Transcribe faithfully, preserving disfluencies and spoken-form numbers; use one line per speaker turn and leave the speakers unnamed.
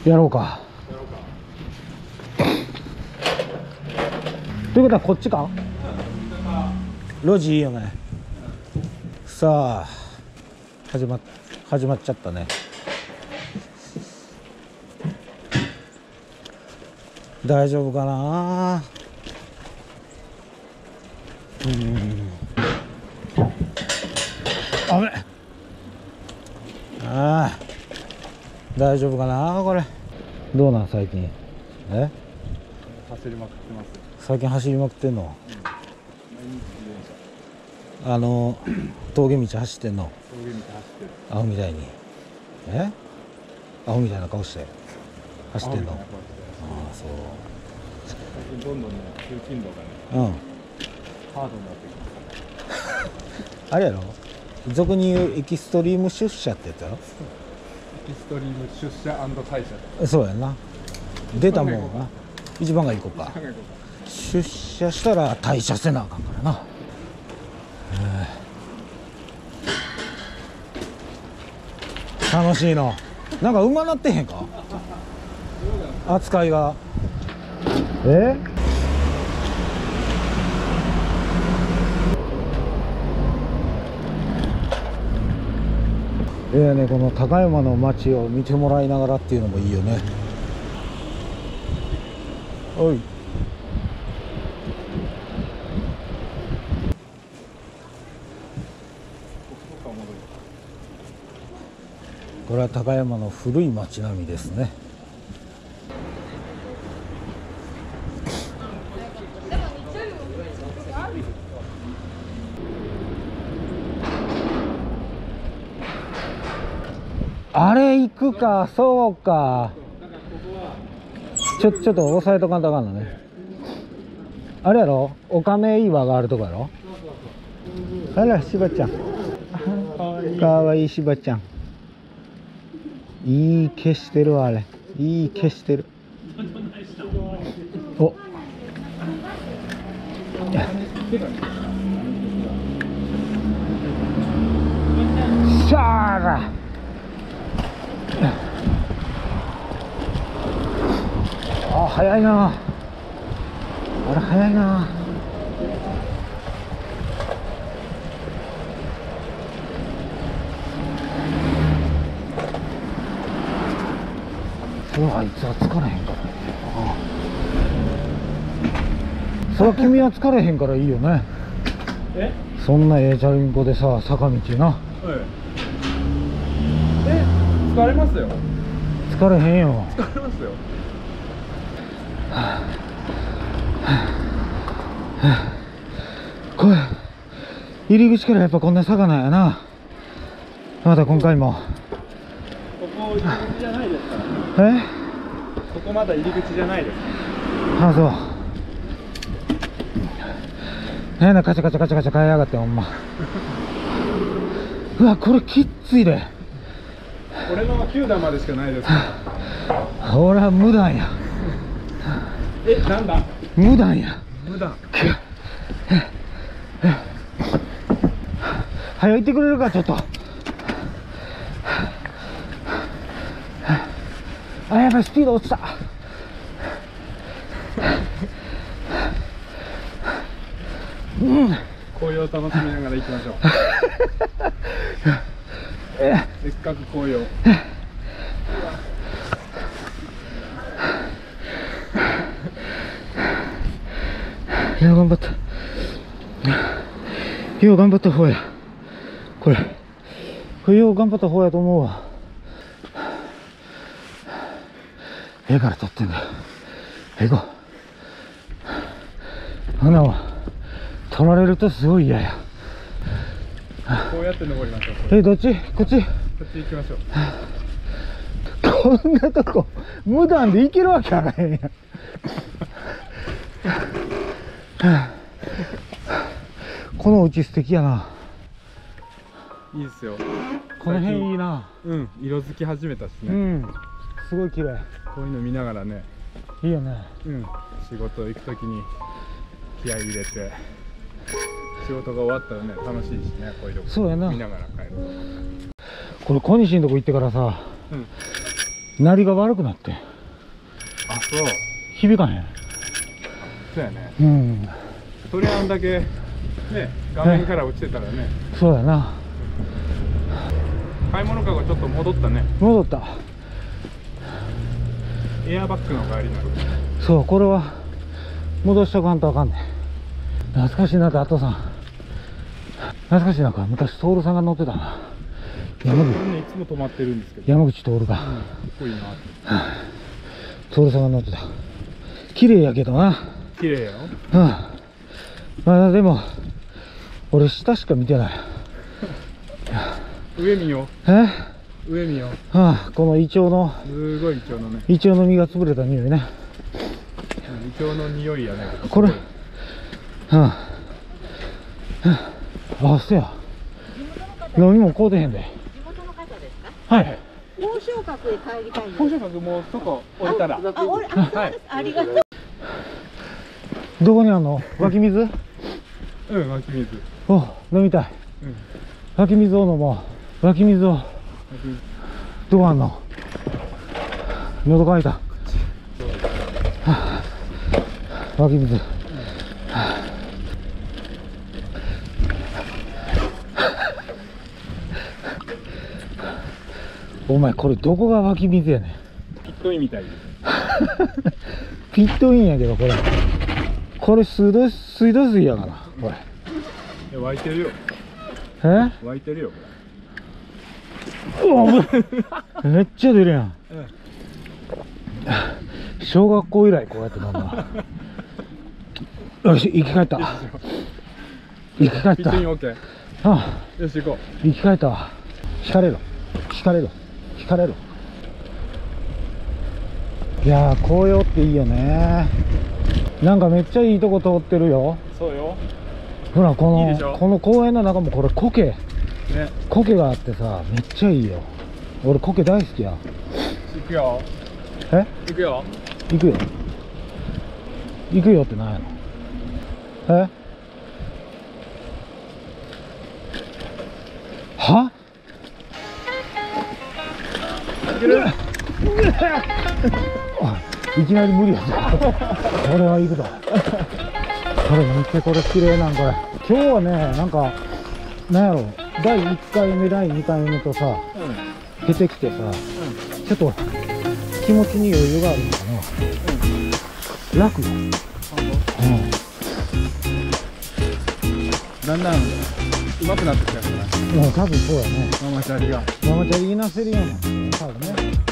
やろうか。ということはこっちか。路地いいよね。さあ始まっ始まっちゃったね。大丈夫かな。うん、あべ、ああ大丈夫かなこれ。どうなん最近。え
走りまくってます。
最近走りまくってんの、うん、
毎日自転車。
あの峠道走ってんの。
峠道走ってる。
アホみたいに。えアホみたいな顔して走ってんの。ああそう。
最近どんどんね通勤路がね、うん、ハードになってきます
あれやろ、俗に言うエキストリーム出社ってやつやろ。
エキストリーム出社&退社。
そうやな。出たもんな。一番がいこうか。出社したら退社せなあかんからな。楽しいの。なんかうまなってへんか扱いが。えええね、この高山の街を見てもらいながらっていうのもいいよね。おい。これは高山の古い町並みですね。あれ行くか。そうか。ちょちょっと押さえとかんとあかんのね。あれやろ、おかめ岩があるとこやろ。あらしばちゃん、かわいいしばちゃん。いい毛してるわ。あれいい毛してる。おしゃーら。あ、早いな。あれ早いな。それはあいつは疲れへんからね。ああ、それは君は疲れへんからいいよね。えそんなええチャリンコでさ、坂道な。はい、
え疲れますよ。
疲れへんよ。
疲れますよ。
はあはあ、これ入り口からやっぱこんな坂なんやな。また今回も
ここ入り口じゃないですから。
え
ここまだ入り口じゃないです。
ああそう。変なカチャカチャカチャカチャ買いやがってほんま。うわこれきっついで。
俺のはきゅうだんまでしかないですから。
俺は無断や。
え、なんだ
無断や。
無断。
早行ってくれるかちょっと。あ、やばいスピード落ちた。うん、
紅葉を楽しみながら行きましょう。せっかく紅葉。
よう頑張った。よう頑張った方や。これ。これよう頑張った方やと思うわ。ええから撮ってんだよ。えこ。花は取られるとすごい嫌や。
こうやって登りましょう。
え、どっち？こっち？こ
っち行きましょう。
こんなとこ無断で行けるわけあらへんやん。このうち素敵やな。
いいですよ。
この辺いいな。
うん、色づき始めたしね。
うん、すごい綺麗。
こういうの見ながらね。
いいよね。うん、
仕事行くときに気合い入れて。仕事が終わったらね、楽しいしね、こういうとこ。そうやな。見ながら帰ると。
これ小西のとこ行ってからさ。うん、 鳴りが悪くなって
あ、そう。
響かへん。
そうやね。
うん、
それあんだけね画面から落ちてたらね。
そうやな。
買い物かごちょっと戻ったね。
戻った。
エアバッグの代わりになる。
そう、これは戻しとかんとあかんねん。懐かしいなって、あとさん懐かしいな。これ昔徹さんが乗ってたな。山口、
これねいつも止まってるんですけど。
山口徹が、
うん、かっこいいな。
徹さんが乗ってた。綺麗やけどな。
綺麗よ。
うん。まだでも俺下しか見てない。
上見よ
え、
う。上見よう。
ああ、このイチョウの
すごいイチョウのね。
イチョウの実が潰れた匂いね。
イチョウの匂いやね。
これ、うん、あ、そや。飲みも買うてへんで。
地元の方ですか？
はい。
高昇格へ帰りたいんです。
本社格もうそこ降りたら。
あ、おれ、あ、そうです。ありがとう。
どこにあんの？湧き水？
うん、湧き水。
お、飲みたい。
うん。
湧き水を飲もう。湧き水を。
湧き水。
どこあんの？喉乾いた。はあ、湧き水。はあ、お前これどこが湧き水やねん。
ピットインみたいです。
ピットインやけどこれ。これ水道水道水やからこれ。
いや湧いてるよ。
え？
湧いてるよこ
うわ、めっちゃ出るやん。
れ。うん。
小学校以来こうやって飲んだ。よし、生き返った。生き返った。
ピットインオッケー。
ああ、
よし行こ
生き返ったわ。引かれろ。引かれろ。引かれろ。いやー、紅葉っていいよね。なんかめっちゃいいとこ通ってるよ。
う。そうよ。
ほら、こ
いいでしょ
のこの公園の中もこれ苔
ね。
苔があってさ、めっちゃいいよ。俺苔大好きや。
行くよ。
え、
行くよ。
行くよ。行くよってなんやの？え、は？
行ける？
いきなり無理やぞ。これは行くぞ。これ見て、これ綺麗なんこれ。今日はね、なんかなんやろ、だいいっかいめだいにかいめとさ
うん。
出てきてさ、ちょっと気持ちに余裕があるのかな。楽よ。
だんだん上手くなってきたから。
うん、もう多分そうやね。
ママチャリが。
ママチャリいなせるようになってね、多分ね。